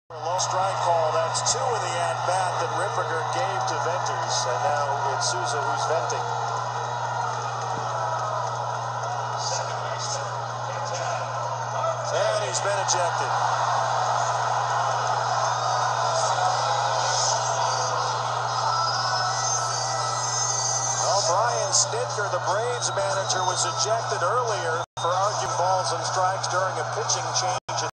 Low strike call. That's two in the at-bat that Ripperger gave to Venters, and now it's Souza who's venting. And he's been ejected. Well, Brian Snitker, the Braves manager, was ejected earlier for arguing balls and strikes during a pitching change.